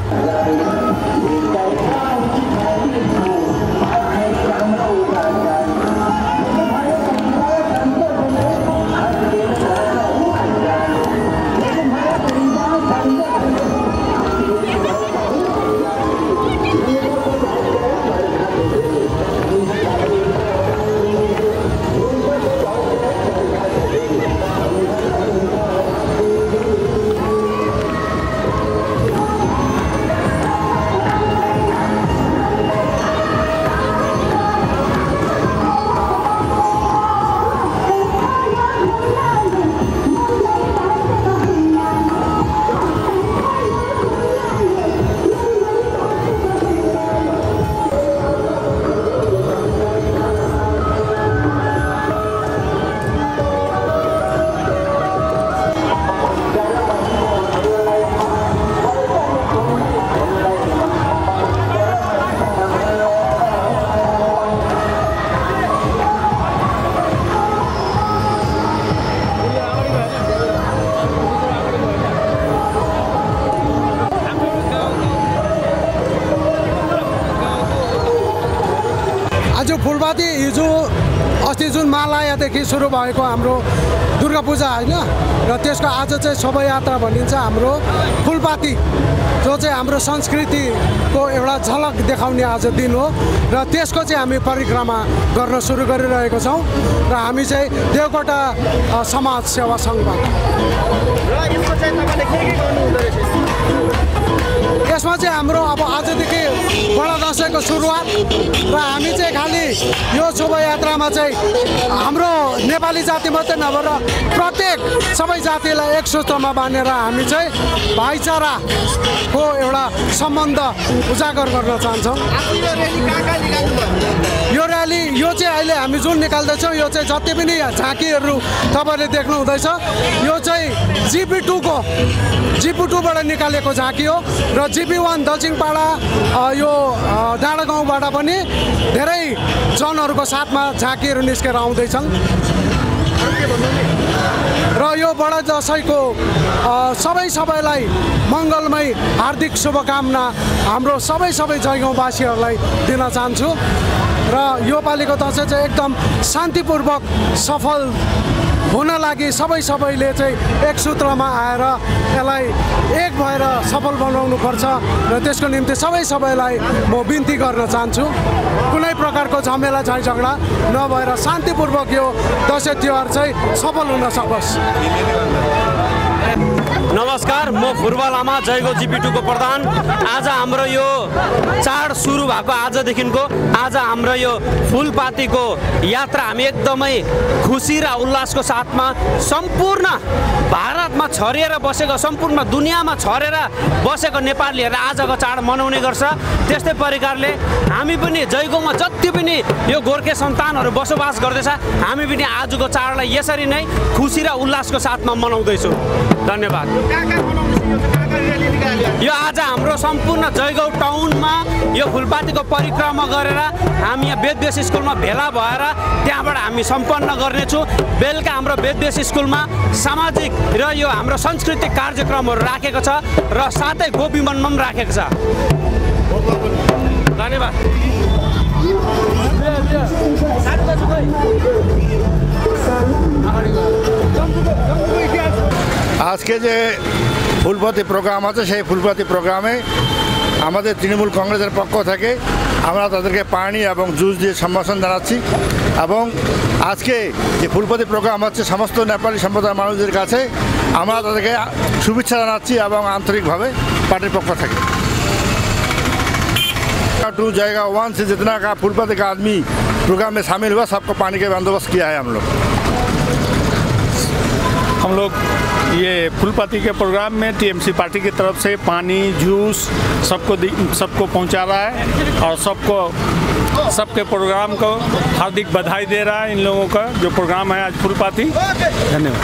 फुलपाती हिजो अस्ति जुन मालायादेखि सुरु भएको हाम्रो दुर्गा पूजा होइन र त्यसको आज चाहिँ शोभायात्रा भनिन्छ हाम्रो फुलपाती जो चाहिँ हाम्रो संस्कृतिको एउटा झलक देखाउने आज दिन हो र त्यसको चाहिँ हामी परिक्रमा गर्न सुरु गरिरहेको छौँ र हामी चाहिँ देवकोटा समाज सेवा सङ्घबाट यसमा चाहिँ हाम्रो अब आजदेखि बडा दसैँको सुरुवात र हामी चाहिँ खालि यो शोभायात्रामा चाहिँ हाम्रो नेपाली जाति मात्रै नभएर प्रत्येक सबै जातिलाई एक सूत्रमा बाँधेर हामी चाहिँ भाइचाराको एउटा सम्बन्ध उजागर गर्न चाहन्छौँ। यो र्याली यो चाहिँ अहिले हामी जुन निकाल्दैछौँ यो चाहिँ जति पनि झाँकीहरू तपाईँले देख्नु हुँदैछ यो चाहिँ जिपी2बाट निकालेको झाँकी हो र जिपी1 दक्षिणपाडा यो डाँडा गाउँबाट पनि धेरै जनहरूको साथमा झाँकीहरू निस्केर आउँदैछन् र यो बडा दसैँको सबैलाई मङ्गलमय हार्दिक शुभकामना हाम्रो सबै जयगाउँवासीहरूलाई दिन चाहन्छु र यो पालिको दसैँ चाहिँ एकदम शान्तिपूर्वक सफल हुन लागि सबैले चाहिँ एक सूत्रमा आएर यसलाई एक भएर सफल बनाउनु पर्छ र त्यसको निम्ति सबैलाई म बिन्ती गर्न चाहन्छु कुनै प्रकारको झमेला झगडा नभएर शान्तिपूर्वक यो दसैँ तिहार चाहिँ सफल हुन सकोस्। नमस्कार, म फुर्बा लामा, जयगाउँ जिपी2 को प्रधान। आज हाम्रो यो चाड सुरु भएको आजदेखिको आज हाम्रो यो फुलपातीको यात्रा हामी एकदमै खुसी र उल्लासको साथमा सम्पूर्ण भारतमा छरिएर बसेको सम्पूर्ण दुनियाँमा छरेर बसेको नेपालीहरूले आजको चाड मनाउने गर्छ। त्यस्तै प्रकारले हामी पनि जयगाउँमा जति पनि यो गोर्खे सन्तानहरू बसोबास गर्दैछ हामी पनि आजको चाडलाई यसरी नै खुसी र उल्लासको साथमा मनाउँदैछौँ। धन्यवाद। यो आज हाम्रो सम्पूर्ण जयगाउँ टाउनमा यो फुलपातीको परिक्रमा गरेर हामी यहाँ वेदव्यास स्कुलमा भेला भएर त्यहाँबाट हामी सम्पन्न गर्नेछौँ। बेलुका हाम्रो वेदव्यास स्कुलमा सामाजिक र यो हाम्रो सांस्कृतिक कार्यक्रमहरू राखेको छ र साथै गोपी मनमा पनि राखेको छ। धन्यवाद। আজকে যে ফুলপাতি প্রোগ্রাম আছে সেই ফুলপাতি প্রোগ্রামে আমাদের তৃণমূল কংগ্রেসের পক্ষ থেকে আমরা তাদেরকে পানি এবং জুস দিয়ে সম্ভাষণ জানাচ্ছি এবং আজকে যে ফুলপাতি প্রোগ্রাম হচ্ছে সমস্ত নেপালি সম্প্রদায়ের মানুষদের কাছে আমরা তাদেরকে শুভেচ্ছা জানাচ্ছি এবং আন্তরিকভাবে পার্টির পক্ষ থেকে। टू जगह 1 से जितना का फुलपाती का आदमी प्रोग्राम में शामिल हुआ सबको पानी के बंदोबस्त किया है। हम लोग ये फुलपाती के प्रोग्राम में टीएमसी पार्टी की तरफ से पानी जूस सबको पहुंचा रहा है और सबके प्रोग्राम को हार्दिक बधाई दे रहा है। इन लोगों का जो प्रोग्राम है आज फुलपाती। धन्यवाद।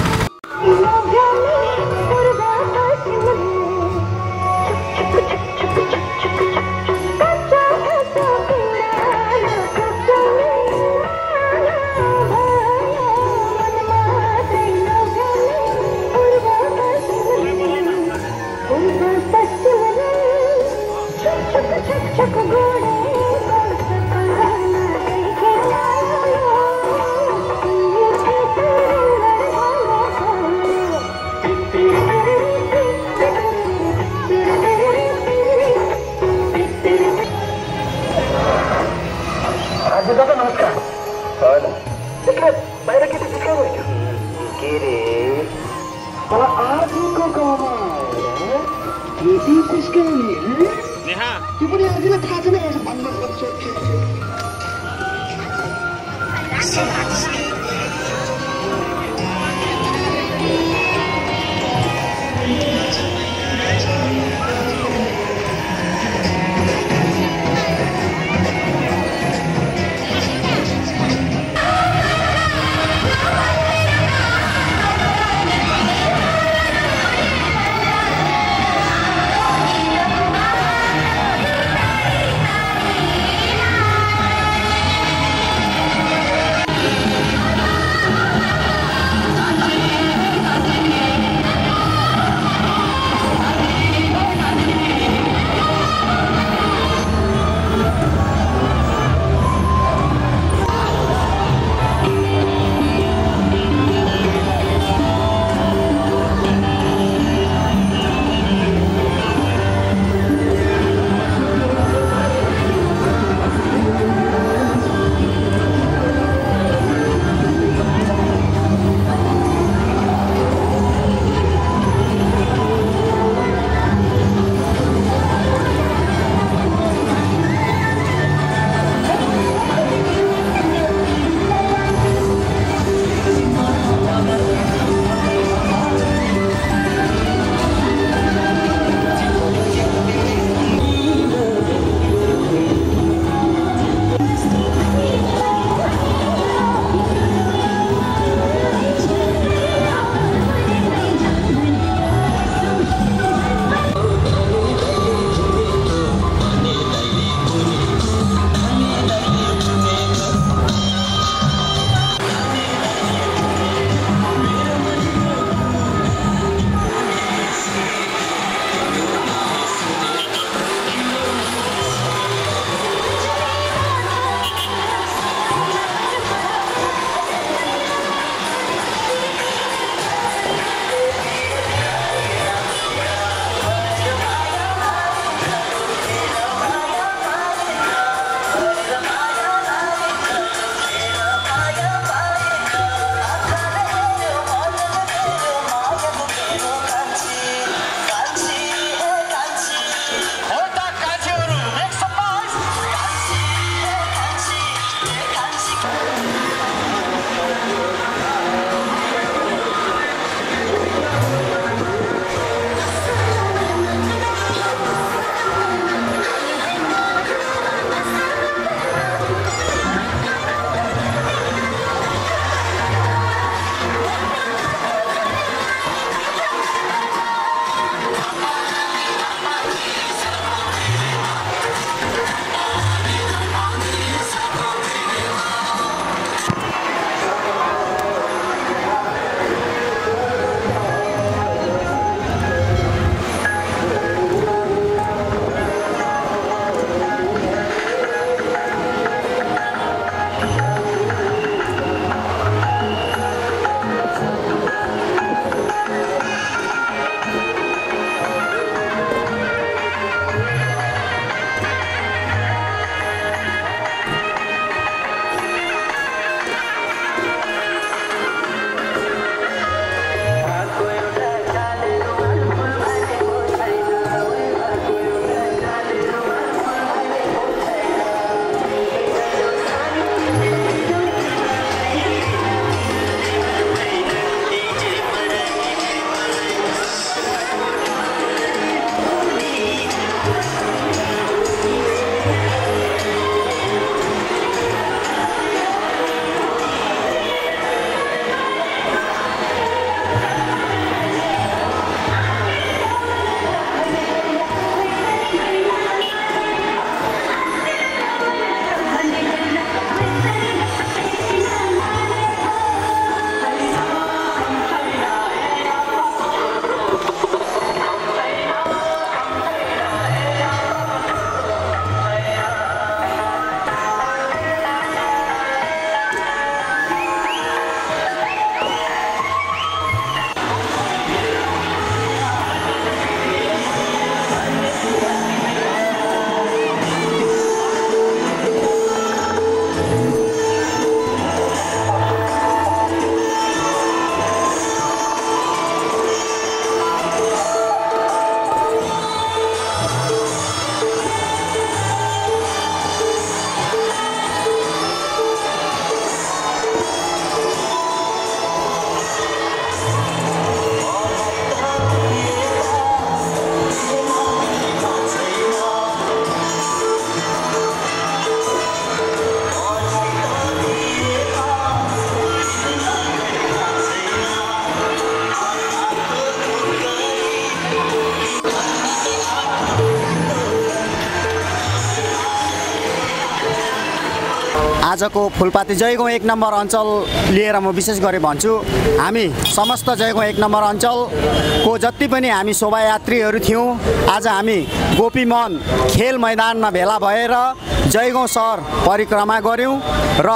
आजको फुलपाती जयगाउँ 1 नम्बर अञ्चल लिएर म विशेष गरी भन्छु, हामी समस्त जयगाउँ 1 नम्बर अञ्चलको जति पनि हामी शोभायात्रीहरू थियौँ, आज हामी गोपीमोहन खेल मैदानमा भेला भएर जयगाउँ सहर परिक्रमा गऱ्यौँ र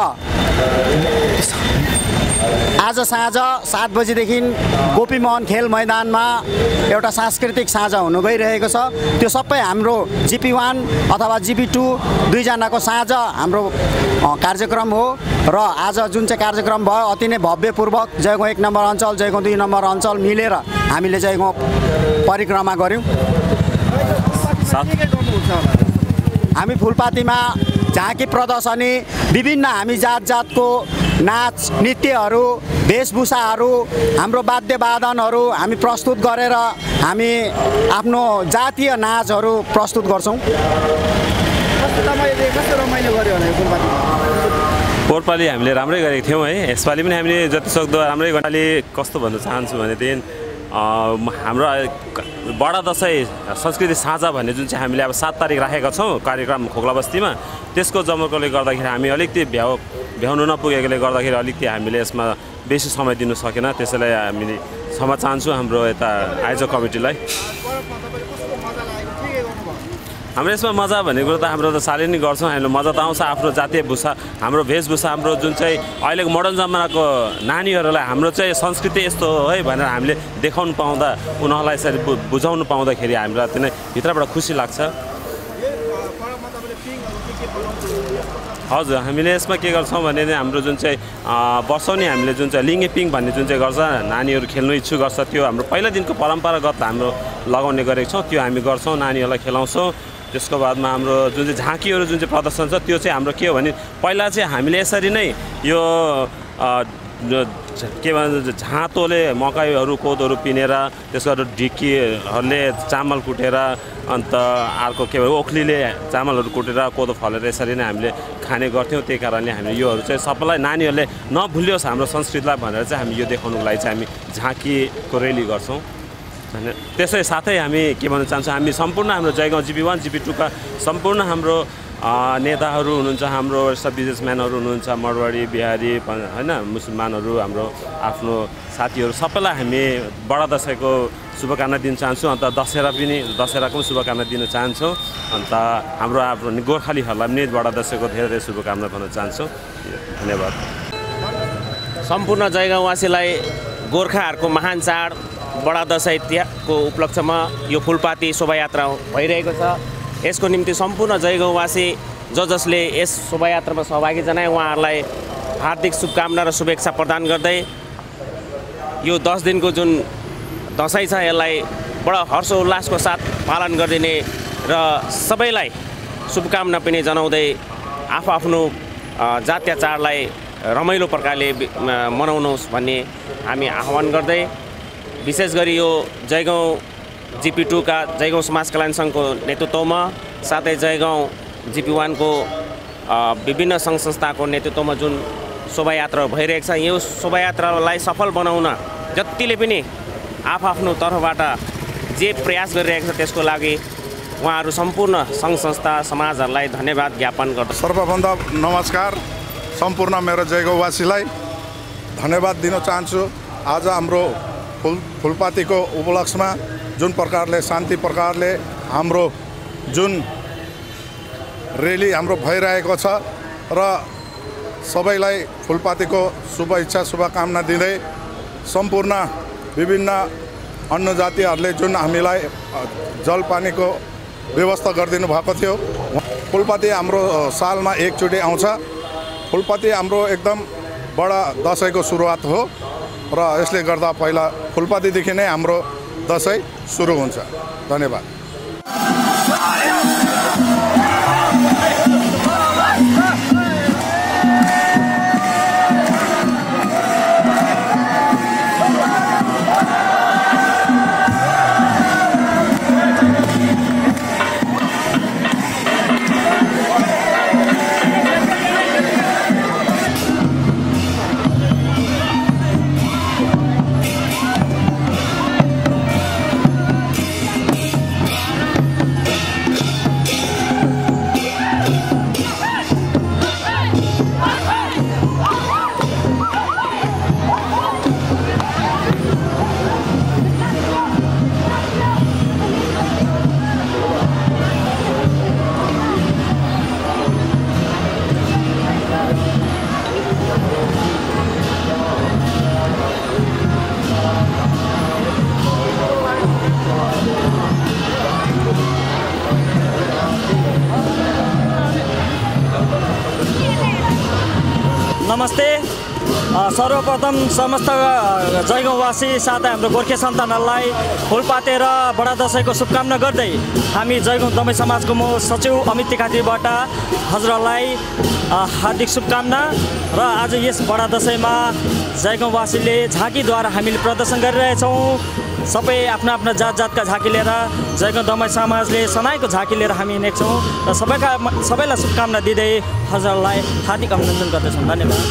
आज साँझ 7 बजीदेखि गोपीमोहन खेल मैदानमा एउटा सांस्कृतिक साँझ हुनु गइरहेको छ। त्यो सबै हाम्रो GP1 अथवा GP2 दुईजनाको साँझ हाम्रो कार्यक्रम हो र आज जुन चाहिँ कार्यक्रम भयो अति नै भव्यपूर्वक जयगाउँ 1 नम्बर अञ्चल, जयगाउँ 2 नम्बर अञ्चल मिलेर हामीले जयगाउँ परिक्रमा गऱ्यौँ। हामी फुलपातीमा झाँकी प्रदर्शनी, विभिन्न हामी जात जातको नाच नृत्यहरू, वेशभूषाहरू, हाम्रो वाद्यवादनहरू हामी प्रस्तुत गरेर हामी आफ्नो जातीय नाचहरू प्रस्तुत गर्छौँ। पोहोरपालि हामीले राम्रै गरेको थियौँ है, यसपालि पनि हामीले जतिसक्दो राम्रै गर्ने। कस्तो भन्न चाहन्छु भनेदेखि हाम्रो बडा दसैँ संस्कृति साझा भन्ने जुन चाहिँ हामीले अब 7 तारिक राखेका छौँ कार्यक्रम खोक्ला बस्तीमा, त्यसको जमर्कोले गर्दाखेरि हामी अलिकति भ्याउनु नपुगेकोले गर्दाखेरि अलिकति हामीले यसमा बेसी समय दिनु सकेन। त्यसैलाई हामीले क्षमा चाहन्छु हाम्रो यता आयोजक कमिटीलाई। हाम्रो यसमा मजा भन्ने कुरो त हाम्रो त सालै नै गर्छौँ, हामीले मजा त आउँछ। आफ्नो जातीय भूषा, हाम्रो वेशभूषा, हाम्रो जुन चाहिँ अहिलेको मोडर्न जमानाको नानीहरूलाई हाम्रो चाहिँ संस्कृति यस्तो हो है भनेर हामीले देखाउनु पाउँदा, उनीहरूलाई यसरी बुझाउनु पाउँदाखेरि हामीलाई अति नै भित्रबाट खुसी लाग्छ। हजुर, हामीले यसमा के गर्छौँ भने हाम्रो जुन चाहिँ वर्षौनी हामीले जुन चाहिँ लिङ्गे पिङ भन्ने जुन चाहिँ गर्छ, नानीहरू खेल्नु इच्छुक गर्छ, त्यो हाम्रो पहिला दिनको परम्परागत हाम्रो लगाउने गरेको छौँ, त्यो हामी गर्छौँ, नानीहरूलाई खेलाउँछौँ। त्यसको बादमा हाम्रो जुन चाहिँ झाँकीहरू जुन चाहिँ प्रदर्शन छ त्यो चाहिँ हाम्रो के हो भने पहिला चाहिँ हामीले यसरी नै यो के भन्छ झाँतोले मकैहरू कोदोहरू पिनेर, त्यसको ढिकीहरूले चामल कुटेर, अन्त अर्को के भन्छ ओखलीले चामलहरू कुटेर कोदो फलेर यसरी नै हामीले खाने गर्थ्यौँ। त्यही कारणले हामीले योहरू चाहिँ सबैलाई नानीहरूले नभुलियोस् हाम्रो संस्कृतिलाई भनेर चाहिँ हामी यो देखाउनुको लागि चाहिँ हामी झाँकीको रेली गर्छौँ। त्यसै साथै हामी के भन्न चाहन्छौँ, हामी सम्पूर्ण हाम्रो जयगाउँ GP1 GP2 का सम्पूर्ण हाम्रो नेताहरू हुनुहुन्छ, हाम्रो सब बिजनेसम्यानहरू हुनुहुन्छ, मरवाडी बिहारी होइन मुसलमानहरू, हाम्रो आफ्नो साथीहरू सबैलाई हामी बडा दसैँको शुभकामना दिन चाहन्छौँ। अन्त दशहराको पनि शुभकामना दिन चाहन्छौँ। अन्त हाम्रो गोर्खालीहरूलाई पनि बडा दसैँको धेरै धेरै शुभकामना भन्न चाहन्छौँ। धन्यवाद। सम्पूर्ण जयगाउँवासीलाई गोर्खाहरूको महान चाड बडा दसैँको उपलक्ष्यमा यो फुलपाती शोभायात्रा भइरहेको छ। यसको निम्ति सम्पूर्ण जयगाउँवासी जसले यस शोभायात्रामा सहभागी जनाए उहाँहरूलाई हार्दिक शुभकामना र शुभेच्छा प्रदान गर्दै यो 10 दिनको जुन दसैँ छ यसलाई बडा हर्षोल्लासको साथ पालन गरिदिने र सबैलाई शुभकामना पनि जनाउँदै आफ्नो जातीय चाडलाई रमाइलो प्रकारले मनाउनुहोस् भन्ने हामी आह्वान गर्दै विशेष गरी यो जयगाउँ GP2 का जयगाउँ समाज कल्याण सङ्घको नेतृत्वमा साथै जयगाउँ GP1 को विभिन्न सङ्घ संस्थाको नेतृत्वमा जुन शोभायात्रा भइरहेको छ, यो शोभायात्रालाई सफल बनाउन जतिले पनि आफ्नो तर्फबाट जे प्रयास गरिरहेको छ त्यसको लागि उहाँहरू सम्पूर्ण सङ्घ संस्था समाजहरूलाई धन्यवाद ज्ञापन गर्दछु। सर्वप्रथम नमस्कार, सम्पूर्ण मेरो जयगाउँवासीलाई धन्यवाद दिन चाहन्छु। आज हाम्रो फुलपातीको उपलक्ष्यमा जुन प्रकारले शान्ति प्रकारले हाम्रो जुन रेली हाम्रो भइरहेको छ र सबैलाई फुलपातीको शुभेच्छा शुभकामना दिँदै सम्पूर्ण विभिन्न अन्य जातिहरूले जुन हामीलाई जलपानीको व्यवस्था गरिदिनु भएको थियो। फुलपाती हाम्रो सालमा एकचोटि आउँछ। फुलपाती हाम्रो एकदम बडा दसैँको सुरुवात हो र यसले गर्दा पहिला फुलपातीदेखि नै हाम्रो दसैँ सुरु हुन्छ। धन्यवाद। सर्वप्रथम समस्त जयगाउँवासी साथै हाम्रो गोर्खे सन्तानहरूलाई फुलपाते र बडा दसैँको शुभकामना गर्दै हामी जयगाउँ दमाई समाजको म सचिव अमित तिखातीबाट हजुरहरूलाई हार्दिक शुभकामना। र आज यस बडा दसैँमा जयगाउँवासीले झाँकीद्वारा हामीले प्रदर्शन गरिरहेछौँ। सबै आफ्ना आफ्ना जात जातका झाँकी लिएर जयगाउँ दमाई समाजले सनाएको झाँकी लिएर हामी हिँडेछौँ र सबैलाई शुभकामना दिँदै हजुरहरूलाई हार्दिक अभिनन्दन गर्दछौँ। धन्यवाद।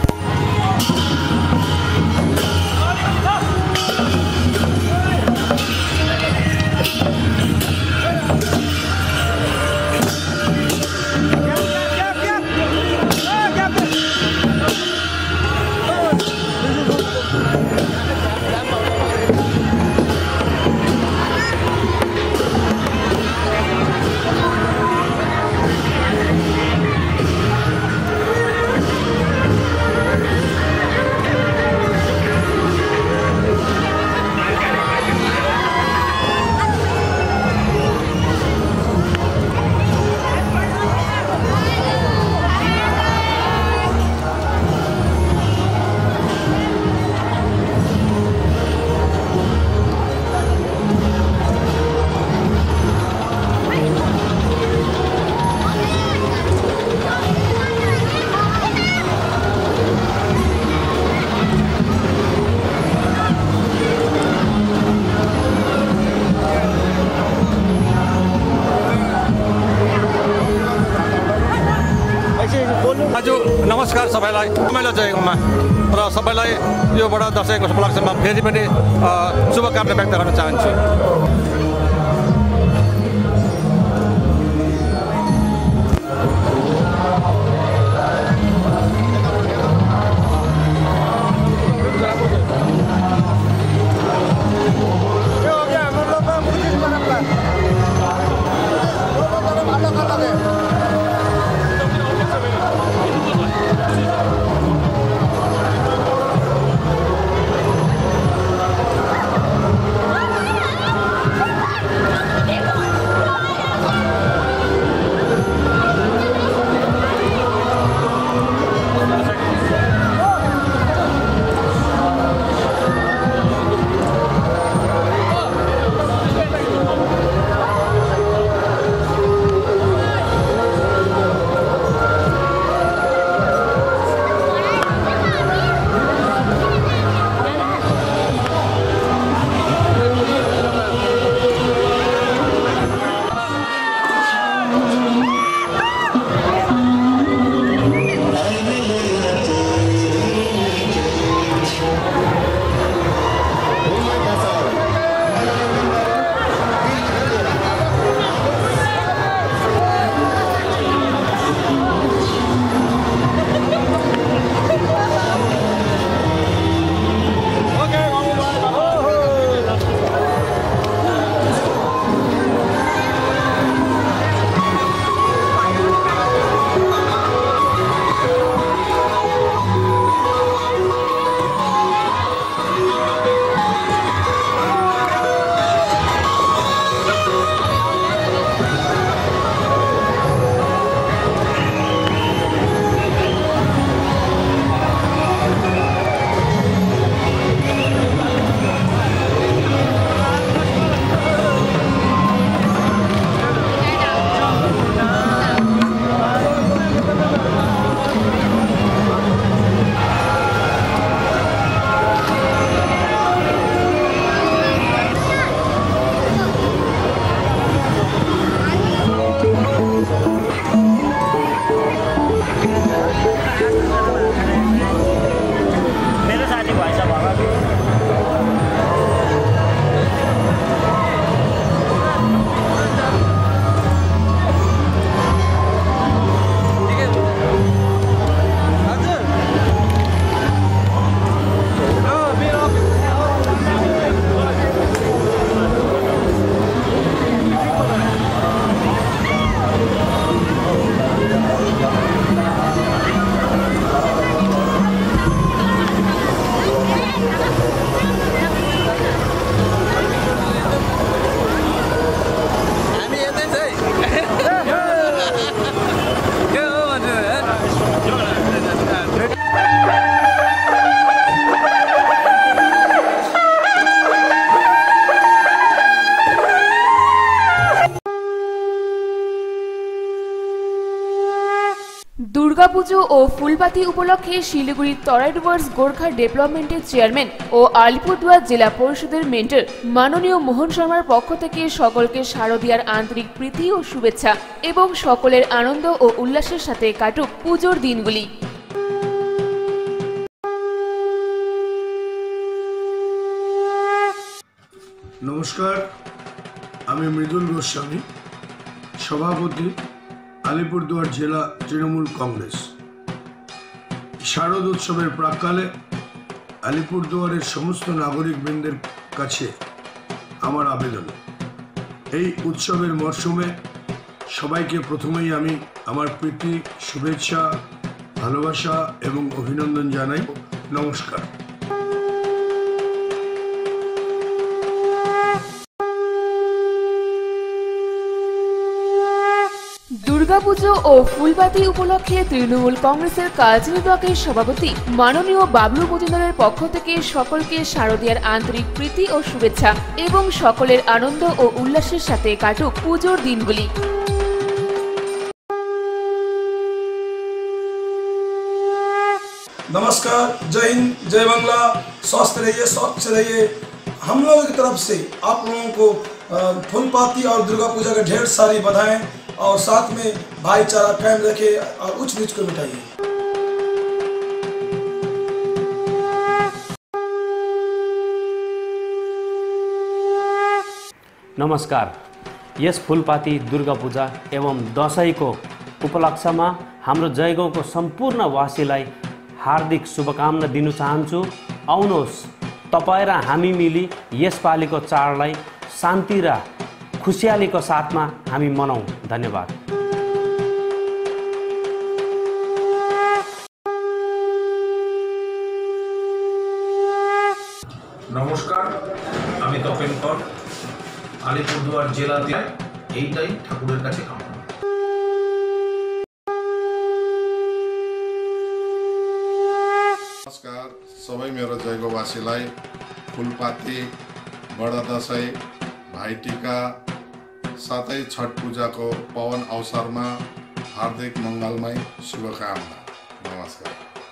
नमस्कार सबैलाई, रमाइलो जयगाउँमा र सबैलाई यो बडा दसैँको उपलक्ष्यमा फेरि पनि शुभकामना व्यक्त गर्न चाहन्छु। দুর্গাপুজো ও ফুলপাতি উপলক্ষে শিলিগুড়ি তরাই ডুভার্স গোর্খা ডেভেলপমেন্টের চেয়ারম্যান ও আলিপুরদুয়ার জেলা পরিষদের মেন্টর মাননীয় মোহন শর্মার পক্ষ থেকে সকলকে শারদীয়ার আন্তরিক প্রীতি ও শুভেচ্ছা এবং সকলের আনন্দ ও উল্লাসের সাথে কাটুক পুজোর দিনগুলি। নমস্কার, আমি মৃদুল গোস্বামী, সভাপতি আলিপুরদুয়ার জেলা তৃণমূল কংগ্রেস। শারদ উৎসবের প্রাক্কালে আলিপুরদুয়ারের সমস্ত নাগরিকবৃন্দের কাছে আমার আবেদন, এই উৎসবের মরশুমে সবাইকে প্রথমেই আমি আমার প্রীতি, শুভেচ্ছা, ভালোবাসা এবং অভিনন্দন জানাই। নমস্কার। দুর্গাপুজো ও ফুলপাতি উপলক্ষে তৃণমূল কংগ্রেসের কার্যনির্বাহী সভাপতি মাননীয় বাবলু মজুমদারের পক্ষ থেকে সকলকে শারদীয়ার আন্তরিক প্রীতি ও শুভেচ্ছা এবং সকলের আনন্দ ও উল্লাসের সাথে কাটুক পুজোর দিনগুলি। नमस्कार, जय हिंद, जय बांग्ला। स्वस्थ रहिए, स्वच्छ रहिए। हम लोगों की तरफ से आप लोगों को फूलपाती और दुर्गा पूजा के ढेर सारी बधाएं और साथ में भाईचारा कायम रखे और उच्च नीच को मिटाइए। नमस्कार, यस फुलपाती दुर्गा पूजा एवं दसैँको उपलक्ष्यमा हाम्रो जयगाउँको सम्पूर्ण वासीलाई हार्दिक शुभकामना दिन चाहन्छु। आउनुहोस्, तपाईँ र हामी मिली यसपालिको चाडलाई शान्ति र खुसियालीको साथमा हामी मनाउँ। धन्यवाद। নমস্কার, আমি তপেন কর, আলিপুরদুয়ার জেলাতে। এইটাই ঠাকুরের কাছে কামনা। नमस्कार, सबै मेरो जयगाउँवासीलाई फुलपाती, बडा दसैँ, भाइटिका साथै छठ पूजाको पावन अवसरमा हार्दिक मङ्गलमय शुभकामना। नमस्कार।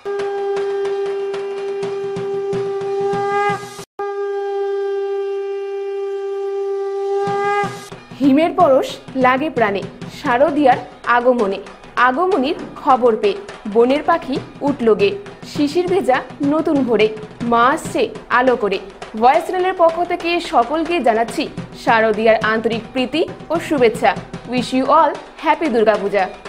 হিমের পরশ লাগে প্রাণে, শারদীয়ার আগমনে, আগমনীর খবর পেয়ে বনের পাখি উঠল গে, শিশির ভেজা নতুন ভোরে, মা আসছে আলো করে। ভয়েস চ্যানেলের পক্ষ থেকে সকলকে জানাচ্ছি শারদীয়ার আন্তরিক প্রীতি ও শুভেচ্ছা। Wish you all happy Durga Puja.